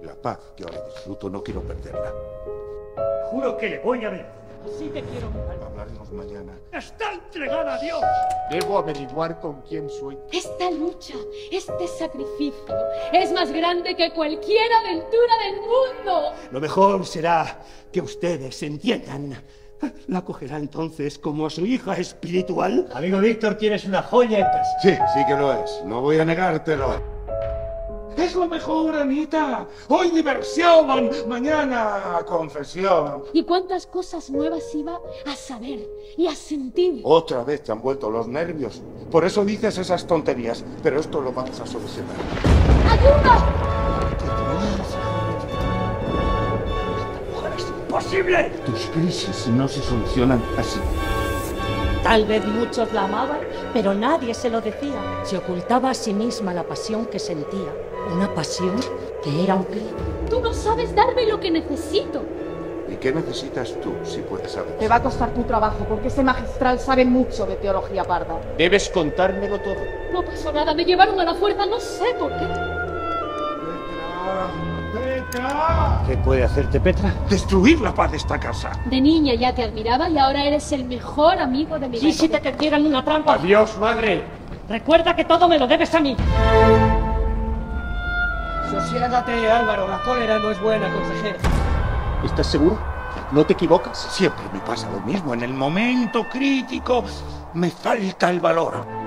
La paz que ahora disfruto no quiero perderla. Juro que le voy a ver. Así te quiero, mi padre. Hablaremos mañana. ¡Está entregada a Dios! Debo averiguar con quién soy. Esta lucha, este sacrificio, es más grande que cualquier aventura del mundo. Lo mejor será que ustedes se entiendan. ¿La cogerá entonces como su hija espiritual? Amigo Víctor, tienes una joya en casa. Sí, sí que lo es. No voy a negártelo. Es lo mejor, Anita. Hoy diversión, mañana confesión. ¿Y cuántas cosas nuevas iba a saber y a sentir? Otra vez te han vuelto los nervios. Por eso dices esas tonterías. Pero esto lo vamos a solucionar. ¡Ayuda! ¡Es imposible! Tus crisis no se solucionan así. Tal vez muchos la amaban, pero nadie se lo decía. Se ocultaba a sí misma la pasión que sentía. Una pasión que era un crimen. Tú no sabes darme lo que necesito. ¿Y qué necesitas tú, si puedes saber? Te va a costar tu trabajo, porque ese magistral sabe mucho de teología parda. Debes contármelo todo. No pasó nada, me llevaron a la fuerza, no sé por qué. ¡Petra! ¿Qué puede hacerte, Petra? Destruir la paz de esta casa. De niña ya te admiraba y ahora eres el mejor amigo de mi vida. ¿Y si te tendieran una trampa? Adiós, madre. Recuerda que todo me lo debes a mí. Sosiégate, Álvaro, la cólera no es buena consejera. ¿Estás seguro? ¿No te equivocas? Siempre me pasa lo mismo. En el momento crítico me falta el valor.